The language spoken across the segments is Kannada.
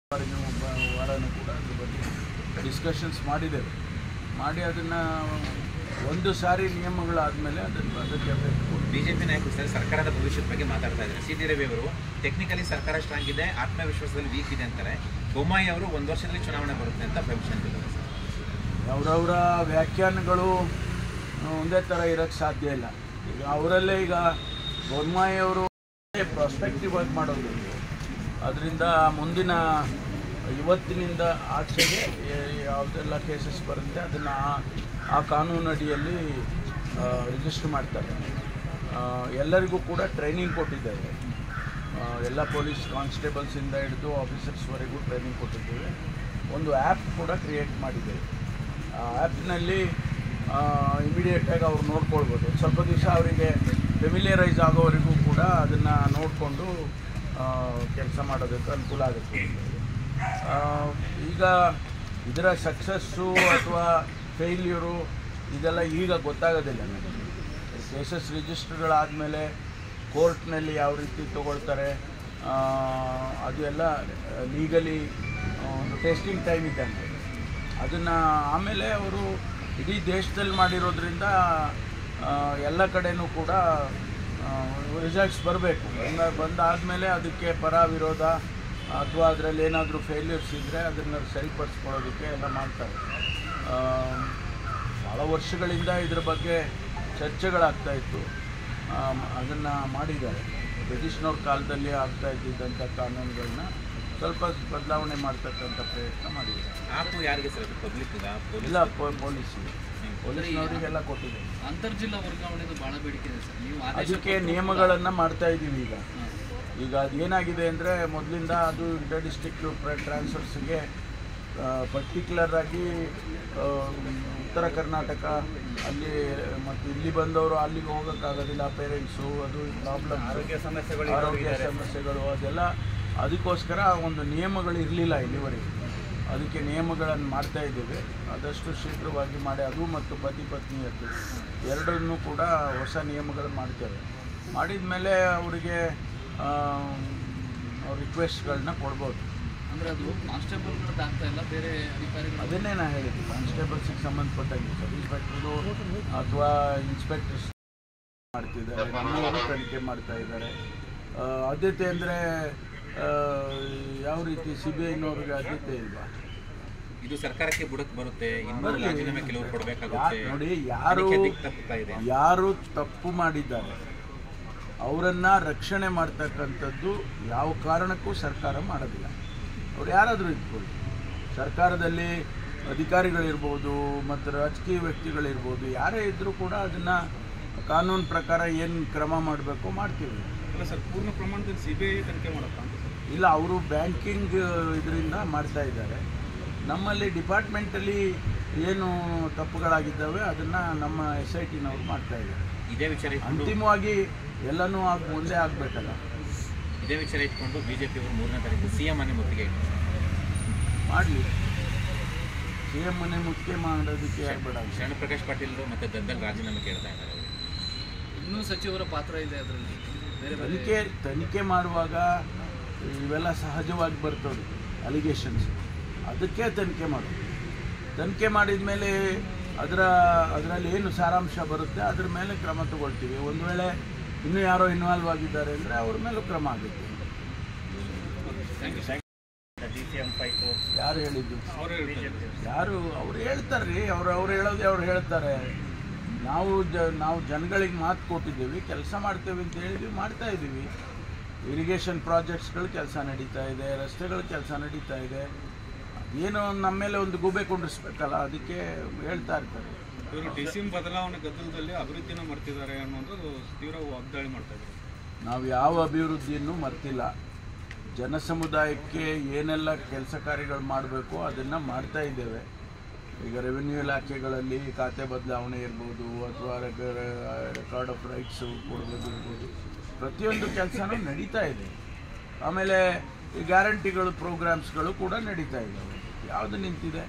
ವಾರನೂ ಕೂಡ ಅದ್ರ ಬಗ್ಗೆ ಡಿಸ್ಕಷನ್ಸ್ ಮಾಡಿದ್ದೇವೆ. ಮಾಡಿ ಅದನ್ನು ಒಂದು ಸಾರಿ ನಿಯಮಗಳಾದಮೇಲೆ ಅದಕ್ಕೆ ಬಿಜೆಪಿ ನಾಯಕರು ಸರ್ ಸರ್ಕಾರದ ಭವಿಷ್ಯದ ಬಗ್ಗೆ ಮಾತಾಡ್ತಾ ಇದ್ದಾರೆ. ಸಿ ಟಿ ರವಿ ಅವರು ಟೆಕ್ನಿಕಲಿ ಸರ್ಕಾರ ಸ್ಟ್ರಾಂಗ್ ಇದೆ, ಆತ್ಮವಿಶ್ವಾಸದಲ್ಲಿ ವೀಕ್ ಇದೆ ಅಂತಾರೆ. ಬೊಮ್ಮಾಯಿ ಅವರು ಒಂದು ವರ್ಷದಲ್ಲಿ ಚುನಾವಣೆ ಬರುತ್ತೆ ಅಂತ ಭವಿಷ್ಯ ಅಂತಿದ್ದಾರೆ ಸರ್. ಅವರವರ ವ್ಯಾಖ್ಯಾನಗಳು ಒಂದೇ ಥರ ಇರೋಕ್ಕೆ ಸಾಧ್ಯ ಇಲ್ಲ. ಈಗ ಅವರಲ್ಲೇ ಈಗ ಬೊಮ್ಮಾಯಿ ಅವರು ಪ್ರಾಸ್ಪೆಕ್ಟಿವ್ ಆಗಿ ಮಾಡೋದು, ಅದರಿಂದ ಮುಂದಿನ ಇವತ್ತಿನಿಂದ ಆಚೆಗೆ ಯಾವುದೆಲ್ಲ ಕೇಸಸ್ ಬರುತ್ತೆ ಅದನ್ನು ಆ ಕಾನೂನು ಅಡಿಯಲ್ಲಿ ರಿಜಿಸ್ಟರ್ ಮಾಡ್ತಾರೆ. ಎಲ್ಲರಿಗೂ ಕೂಡ ಟ್ರೈನಿಂಗ್ ಕೊಟ್ಟಿದ್ದಾರೆ. ಎಲ್ಲ ಪೊಲೀಸ್ ಕಾನ್ಸ್ಟೇಬಲ್ಸಿಂದ ಹಿಡಿದು ಆಫೀಸರ್ಸ್ವರೆಗೂ ಟ್ರೈನಿಂಗ್ ಕೊಟ್ಟಿದ್ದೇವೆ. ಒಂದು ಆ್ಯಪ್ ಕೂಡ ಕ್ರಿಯೇಟ್ ಮಾಡಿದ್ದೇವೆ. ಆ ಆ್ಯಪ್ನಲ್ಲಿ ಇಮಿಡಿಯೇಟಾಗಿ ಅವ್ರು ನೋಡ್ಕೊಳ್ಬೋದು. ಸ್ವಲ್ಪ ದಿವಸ ಅವರಿಗೆ ಫೆಮಿಲಿಯರೈಸ್ ಆಗೋವರೆಗೂ ಕೂಡ ಅದನ್ನು ನೋಡಿಕೊಂಡು ಕೆಲಸ ಮಾಡೋದಕ್ಕೆ ಅನುಕೂಲ ಆಗುತ್ತೆ. ಈಗ ಇದರ ಸಕ್ಸಸ್ಸು ಅಥವಾ ಫೇಲ್ಯೂರು ಇದೆಲ್ಲ ಈಗ ಗೊತ್ತಾಗೋದಿಲ್ಲ. ನನಗೆ ಕೇಸಸ್ ರಿಜಿಸ್ಟರ್ಗಳಾದಮೇಲೆ ಕೋರ್ಟ್ನಲ್ಲಿ ಯಾವ ರೀತಿ ತೊಗೊಳ್ತಾರೆ ಅದು ಎಲ್ಲ ಲೀಗಲಿ ಒಂದು ಟೆಸ್ಟಿಂಗ್ ಟೈಮ್ ಇದ್ದಂಗೆ. ಅದನ್ನು ಆಮೇಲೆ ಅವರು ಇಡೀ ದೇಶದಲ್ಲಿ ಮಾಡಿರೋದ್ರಿಂದ ಎಲ್ಲ ಕಡೆಯೂ ಕೂಡ ರಿಸಲ್ಟ್ಸ್ ಬರಬೇಕು. ಬಂದಾದಮೇಲೆ ಅದಕ್ಕೆ ಪರ ವಿರೋಧ ಅಥವಾ ಅದರಲ್ಲಿ ಏನಾದರೂ ಫೇಲ್ಯೂರ್ಸ್ ಇದ್ದರೆ ಅದನ್ನು ಸರಿಪಡಿಸ್ಕೊಳ್ಳೋದಕ್ಕೆ ಎಲ್ಲ ಮಾಡ್ತಾರೆ. ಭಾಳ ವರ್ಷಗಳಿಂದ ಇದ್ರ ಬಗ್ಗೆ ಚರ್ಚೆಗಳಾಗ್ತಾಯಿತ್ತು. ಅದನ್ನು ಮಾಡಿದ್ದಾರೆ. ಬ್ರಿಟಿಷ್ನವ್ರ ಕಾಲದಲ್ಲಿ ಆಗ್ತಾ ಇದ್ದಿದ್ದಂಥ ಕಾನೂನುಗಳನ್ನ ಸ್ವಲ್ಪ ಬದಲಾವಣೆ ಮಾಡ್ತಕ್ಕಂಥ ಪ್ರಯತ್ನ ಮಾಡಿದ್ದಾರೆ. ಆಪು ಯಾರಿಗೆ ಸರ್? ಪಬ್ಲಿಕ್ ಇಲ್ಲ, ಪೊಲೀಸ್ನವರಿಗೆಲ್ಲ ಕೊಟ್ಟಿದೆ. ಅಂತರ್ಜಿಲ್ಲಾ ವರ್ಗಾವಣೆದು ಭಾಳ ಬೇಡಿಕೆ ಇದೆ ಸರ್. ನೀವು ಅದಕ್ಕೆ ನಿಯಮಗಳನ್ನು ಮಾಡ್ತಾ ಇದ್ದೀವಿ. ಈಗ ಅದೇನಾಗಿದೆ ಅಂದರೆ ಮೊದಲಿಂದ ಅದು ಇಂಟರ್ ಡಿಸ್ಟ್ರಿಕ್ಟ್ ಟ್ರಾನ್ಸ್ಫರ್ಸ್ಗೆ ಪರ್ಟಿಕ್ಯುಲರ್ ಆಗಿ ಉತ್ತರ ಕರ್ನಾಟಕ ಅಲ್ಲಿ ಮತ್ತು ಇಲ್ಲಿ ಬಂದವರು ಅಲ್ಲಿಗೆ ಹೋಗೋಕ್ಕಾಗೋದಿಲ್ಲ, ಪೇರೆಂಟ್ಸು, ಅದು ಪ್ರಾಬ್ಲಮ್, ಆರೋಗ್ಯ ಸಮಸ್ಯೆಗಳು ಅದೆಲ್ಲ. ಅದಕ್ಕೋಸ್ಕರ ಒಂದು ನಿಯಮಗಳು ಇರಲಿಲ್ಲ ಇಲ್ಲಿವರೆಗೆ. ಅದಕ್ಕೆ ನಿಯಮಗಳನ್ನು ಮಾಡ್ತಾ ಇದ್ದೇವೆ. ಆದಷ್ಟು ಶೀಘ್ರವಾಗಿ ಮಾಡಿ ಅದು ಮತ್ತು ಪತಿ ಪತ್ನಿಯದ್ದು ಎರಡನ್ನೂ ಕೂಡ ಹೊಸ ನಿಯಮಗಳು ಮಾಡ್ತೇವೆ. ಮಾಡಿದ ಮೇಲೆ ಅವರಿಗೆ ರಿಕ್ವೆಸ್ಟ್ಗಳನ್ನ ಕೊಡ್ಬೋದು. ಅಂದರೆ ಅದು ಕಾನ್ಸ್ಟೇಬಲ್ಗಳದ್ದು ಆಗ್ತಾ ಇಲ್ಲ, ಬೇರೆ ಅಧಿಕಾರಿಗಳು. ಅದನ್ನೇ ನಾನು ಹೇಳಿದ್ದೆ, ಕಾನ್ಸ್ಟೇಬಲ್ಸಿಗೆ ಸಂಬಂಧಪಟ್ಟಂಗೆ ಸಬ್ ಇನ್ಸ್ಪೆಕ್ಟ್ರದು ಅಥವಾ ಇನ್ಸ್ಪೆಕ್ಟರ್ಸ್ ಮಾಡ್ತಿದ್ದಾರೆ, ಇನ್ನೂ ತನಿಖೆ ಮಾಡ್ತಾ ಇದ್ದಾರೆ. ಆದ್ಯತೆ ಅಂದರೆ ಯಾವ ರೀತಿ CBIನವ್ರಿಗೆ ಆದ್ಯತೆ ಇಲ್ವಾ? ಇದು ಸರ್ಕಾರಕ್ಕೆ ಬುಡಕ್ಕೆ ಬರುತ್ತೆ. ಇನ್ನೂ ರಾಜೀನಾಮೆ ಕೆಲವರು ಕೊಡಬೇಕಾಗುತ್ತೆ. ನೋಡಿ, ಯಾರು ತಪ್ಪು ಮಾಡಿದ್ದಾರೆ ಅವರನ್ನು ರಕ್ಷಣೆ ಮಾಡ್ತಕ್ಕಂಥದ್ದು ಯಾವ ಕಾರಣಕ್ಕೂ ಸರ್ಕಾರ ಮಾಡೋದಿಲ್ಲ. ಅವ್ರು ಯಾರಾದರೂ ಇಟ್ಕೊಳ್ಳಿ, ಸರ್ಕಾರದಲ್ಲಿ ಅಧಿಕಾರಿಗಳಿರ್ಬೋದು ಮತ್ತು ರಾಜಕೀಯ ವ್ಯಕ್ತಿಗಳಿರ್ಬೋದು, ಯಾರೇ ಇದ್ದರೂ ಕೂಡ ಅದನ್ನು ಕಾನೂನು ಪ್ರಕಾರ ಏನು ಕ್ರಮ ಮಾಡಬೇಕು ಮಾಡ್ತೀವಿ. ಅಲ್ಲ ಸರ್, ಪೂರ್ಣ ಪ್ರಮಾಣದಲ್ಲಿ CBI ತನಿಖೆ ಮಾಡಪ್ಪ ಅಂತ ಇಲ್ಲ, ಅವರು ಬ್ಯಾಂಕಿಂಗ್ ಇದರಿಂದ ಮಾಡ್ತಾ ಇದ್ದಾರೆ. ನಮ್ಮಲ್ಲಿ ಡಿಪಾರ್ಟ್ಮೆಂಟಲ್ಲಿ ಏನು ತಪ್ಪುಗಳಾಗಿದ್ದಾವೆ ಅದನ್ನು ನಮ್ಮ SITನವರು ಮಾಡ್ತಾ ಇದ್ದಾರೆ. ಇದೇ ವಿಚಾರ ಅಂತಿಮವಾಗಿ ಎಲ್ಲನೂ ಮುಂದೆ ಆಗಬೇಕಲ್ಲ. ಇದೇ ವಿಚಾರ ಇಟ್ಕೊಂಡು ಬಿಜೆಪಿ ಅವರು 3ನೇ ತಾರೀಕು CM ಮನೆ ಮುತ್ತಿಗೆ ಮಾಡಲಿ. CM ಮನೆ ಮುತ್ತಿಗೆ ಮಾಡೋದಕ್ಕೆ ಆಗಬೇಡ. ಶರಣ ಪ್ರಕಾಶ್ ಪಾಟೀಲ್ ಮತ್ತು ಗದ್ದಲ್ ರಾಜೀನಾಮೆ ಕೇಳ್ತಾ ಇದ್ದಾರೆ. ಇನ್ನೂ ಸಚಿವರ ಪಾತ್ರ ಇದೆ ಅದರಲ್ಲಿ. ತನಿಖೆ ಮಾಡುವಾಗ ಇವೆಲ್ಲ ಸಹಜವಾಗಿ ಬರ್ತವೆ ಅಲಿಗೇಷನ್ಸ್. ಅದಕ್ಕೆ ತನಿಖೆ ಮಾಡೋದು. ತನಿಖೆ ಮಾಡಿದ ಮೇಲೆ ಅದರಲ್ಲಿ ಏನು ಸಾರಾಂಶ ಬರುತ್ತೆ ಅದ್ರ ಮೇಲೆ ಕ್ರಮ ತಗೊಳ್ತೀವಿ. ಒಂದು ವೇಳೆ ಇನ್ನೂ ಯಾರೋ ಇನ್ವಾಲ್ವ್ ಆಗಿದ್ದಾರೆ ಅಂದರೆ ಅವ್ರ ಮೇಲೂ ಕ್ರಮ ಆಗುತ್ತೆ. ಯಾರು ಹೇಳಿದ್ದು? ಅವ್ರು ಹೇಳ್ತಾರೆ ರೀ. ಅವ್ರು ಹೇಳೋದೇ ಅವ್ರು ಹೇಳ್ತಾರೆ. ನಾವು ಜನಗಳಿಗೆ ಮಾತು ಕೊಟ್ಟಿದ್ದೀವಿ, ಕೆಲಸ ಮಾಡ್ತೇವೆ ಅಂತ ಹೇಳಿದ್ವಿ, ಮಾಡ್ತಾ ಇದ್ದೀವಿ. ಇರಿಗೇಷನ್ ಪ್ರಾಜೆಕ್ಟ್ಸ್ಗಳು ಕೆಲಸ ನಡೀತಾ ಇದೆ, ರಸ್ತೆಗಳ ಕೆಲಸ ನಡೀತಾ ಇದೆ. ಏನೋ ನಮ್ಮ ಮೇಲೆ ಒಂದು ಗೂಬೆ ಕೊಂಡಿಸ್ಬೇಕಲ್ಲ, ಅದಕ್ಕೆ ಹೇಳ್ತಾ ಇರ್ತಾರೆ. ಇವರು DCM ಬದಲಾವಣೆ ಗದ್ದಲದಲ್ಲಿ ಅಭಿವೃದ್ಧಿನ ಮರ್ತಿದ್ದಾರೆ ಅನ್ನೋದು ತೀವ್ರ ವಾಗ್ದಾಳಿ ಮಾಡ್ತಾ ಇದ್ದಾರೆ. ನಾವು ಯಾವ ಅಭಿವೃದ್ಧಿಯನ್ನು ಮರ್ತಿಲ್ಲ. ಜನಸಮುದಾಯಕ್ಕೆ ಏನೆಲ್ಲ ಕೆಲಸ ಕಾರ್ಯಗಳು ಮಾಡಬೇಕು ಅದನ್ನು ಮಾಡ್ತಾ ಇದ್ದೇವೆ. ಈಗ ರೆವಿನ್ಯೂ ಇಲಾಖೆಗಳಲ್ಲಿ ಖಾತೆ ಬದಲಾವಣೆ ಇರ್ಬೋದು ಅಥವಾ ರೆಕಾರ್ಡ್ ಆಫ್ ರೈಟ್ಸು ಕೊಡೋದಿರ್ಬೋದು, ಪ್ರತಿಯೊಂದು ಕೆಲಸನೂ ನಡೀತಾ ಇದೆ. ಆಮೇಲೆ ಈ ಗ್ಯಾರಂಟಿಗಳು ಪ್ರೋಗ್ರಾಮ್ಸ್ಗಳು ಕೂಡ ನಡೀತಾ ಇದ್ದಾವೆ. ಯಾವುದು ನಿಂತಿದೆ?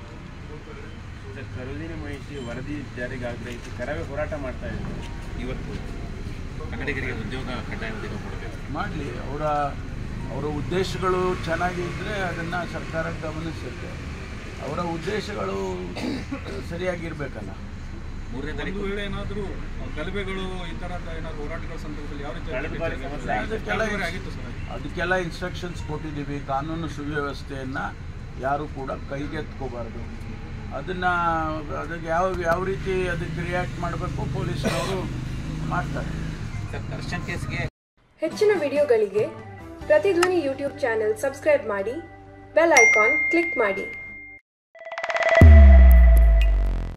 ಸರೋಜಿನಿ ಮಹಿಷಿ ವರದಿ ಜಾರಿಗೆ ಆಗ್ರಹಿಸಿ ಕರವೇ ಹೋರಾಟ ಮಾಡ್ತಾ ಇದ್ದಾರೆ. ಇವತ್ತು ಕನ್ನಡಿಗರಿಗೆ ಉದ್ಯೋಗ ಕಡ್ಡಾಯ ಉದ್ಯೋಗ ಕೊಡಬೇಕು ಮಾಡಲಿ. ಅವರ ಅವರ ಉದ್ದೇಶಗಳು ಚೆನ್ನಾಗಿದ್ದರೆ ಅದನ್ನು ಸರ್ಕಾರ ಗಮನಿಸುತ್ತೆ. ಅವರ ಉದ್ದೇಶಗಳು ಸರಿಯಾಗಿರ್ಬೇಕಲ್ಲ. ಒಂದು ವೇಳೆ ಏನಾದರೂ ಗಲಭೆಗಳು ಈ ಥರದ ಏನಾದರೂ ಹೋರಾಟಗಳ ಸಂದರ್ಭದಲ್ಲಿ ಯಾವ ರೀತಿ ಆಗಿತ್ತು ಸರ್? ಅದಕ್ಕೆಲ್ಲ ಇನ್ಸ್ಟ್ರಕ್ಷನ್ಸ್ ಕೊಟ್ಟಿದ್ದೀವಿ. ಕಾನೂನು ಸುವ್ಯವಸ್ಥೆಯನ್ನು ಯಾರು ಕೂಡ ಕೈಗೆತ್ಕೋಬಾರ್ದು. ಅದಕ್ಕೆ ಯಾವ ರೀತಿ ಅದಕ್ಕೆ ರಿಯಾಕ್ಟ್ ಮಾಡಬೇಕು ಪೊಲೀಸ್ನವರು ಮಾಡ್ತಾರೆ. ದರ್ಶನ್ ಕೇಸ್ಗೆ ಹೆಚ್ಚಿನ ವಿಡಿಯೋಗಳಿಗೆ ಪ್ರತಿಧ್ವನಿ ಯೂಟ್ಯೂಬ್ ಚಾನೆಲ್ ಸಬ್ಸ್ಕ್ರೈಬ್ ಮಾಡಿ, ಬೆಲ್ ಐಕಾನ್ ಕ್ಲಿಕ್ ಮಾಡಿ.